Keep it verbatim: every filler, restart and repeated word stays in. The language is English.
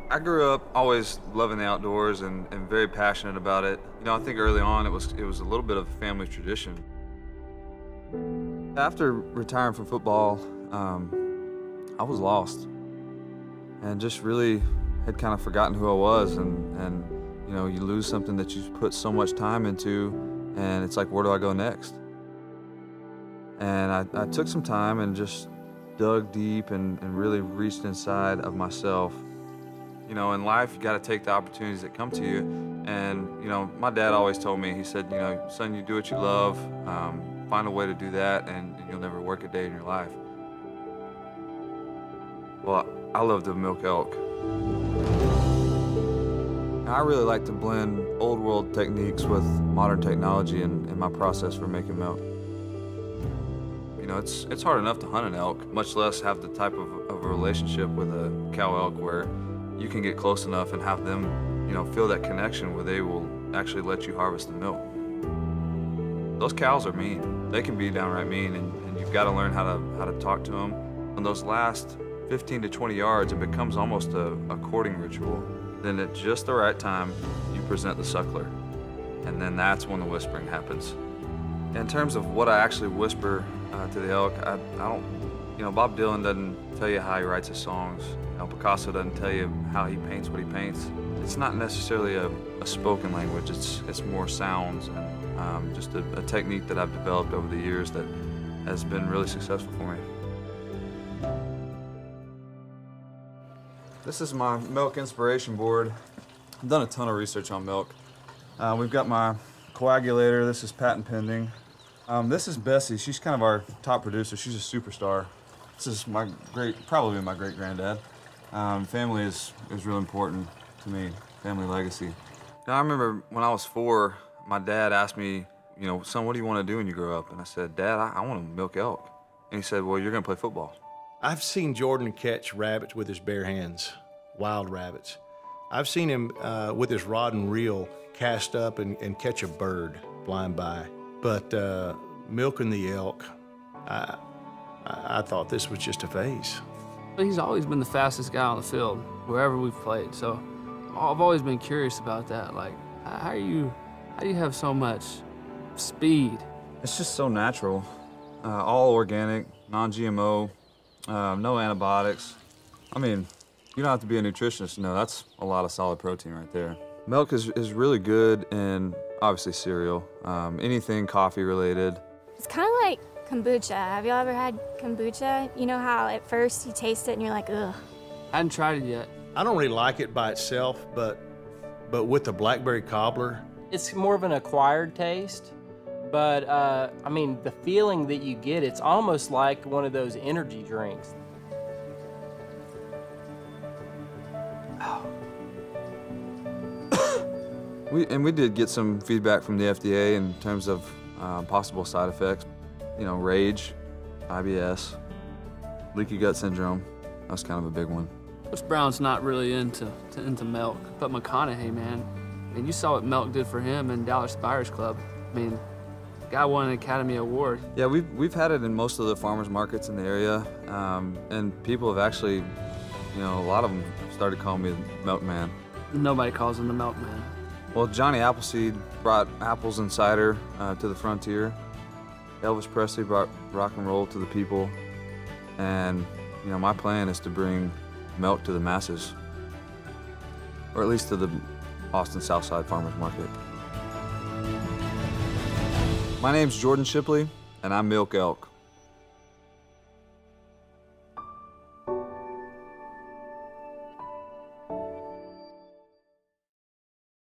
I grew up always loving the outdoors and, and very passionate about it. You know, I think early on it was, it was a little bit of a family tradition. After retiring from football, um, I was lost and just really had kind of forgotten who I was. And, and, you know, you lose something that you put so much time into, and it's like, where do I go next? And I, I took some time and just dug deep and, and really reached inside of myself. You know, in life, you got to take the opportunities that come to you. And, you know, my dad always told me, he said, you know, son, you do what you love, um, find a way to do that, and you'll never work a day in your life. Well, I love the MELK elk. I really like to blend old world techniques with modern technology in, in my process for making MELK. You know, it's, it's hard enough to hunt an elk, much less have the type of, of a relationship with a cow elk where you can get close enough and have them, you know, feel that connection where they will actually let you harvest the milk. Those cows are mean. They can be downright mean, and, and you've got to learn how to, how to talk to them. On those last fifteen to twenty yards, it becomes almost a, a courting ritual. Then at just the right time, you present the suckler. And then that's when the whispering happens. In terms of what I actually whisper uh, to the elk, I, I don't, you know, Bob Dylan doesn't tell you how he writes his songs. You know, Picasso doesn't tell you how he paints what he paints. It's not necessarily a, a spoken language, it's, it's more sounds and um, just a, a technique that I've developed over the years that has been really successful for me. This is my MELK inspiration board. I've done a ton of research on MELK. Uh, we've got my coagulator, this is patent pending. Um, this is Bessie, she's kind of our top producer, she's a superstar. This is my great, probably my great granddad. Um, family is, is really important to me, family legacy. Now, I remember when I was four, my dad asked me, you know, son, what do you want to do when you grow up? And I said, Dad, I, I want to milk elk. And he said, well, you're going to play football. I've seen Jordan catch rabbits with his bare hands, wild rabbits. I've seen him uh, with his rod and reel cast up and, and catch a bird flying by. But uh, milking the elk, I, I, I thought this was just a phase. He's always been the fastest guy on the field, wherever we've played. So I've always been curious about that. Like, how do you, how do you have so much speed? It's just so natural. Uh, all organic, non G M O, uh, no antibiotics. I mean, you don't have to be a nutritionist to know that's a lot of solid protein right there. MELK is, is really good in, obviously, cereal, um, anything coffee related. It's kind of like kombucha. Have you ever had kombucha? You know how at first you taste it and you're like, ugh. I hadn't tried it yet. I don't really like it by itself, but, but with the blackberry cobbler. It's more of an acquired taste, but uh, I mean, the feeling that you get, it's almost like one of those energy drinks. Oh. we, and we did get some feedback from the F D A in terms of uh, possible side effects. You know, rage, I B S, leaky gut syndrome. That's kind of a big one. Coach Brown's not really into to, into MELK, but McConaughey, man, I mean, you saw what MELK did for him in Dallas Buyers Club. I mean, the guy won an Academy Award. Yeah, we've, we've had it in most of the farmers markets in the area, um, and people have actually, you know, a lot of them started calling me the MELK Man. Nobody calls him the MELK Man. Well, Johnny Appleseed brought apples and cider uh, to the frontier. Elvis Presley brought rock and roll to the people, and you know, my plan is to bring MELK to the masses, or at least to the Austin Southside Farmers Market. My name's Jordan Shipley, and I'm MELK Elk.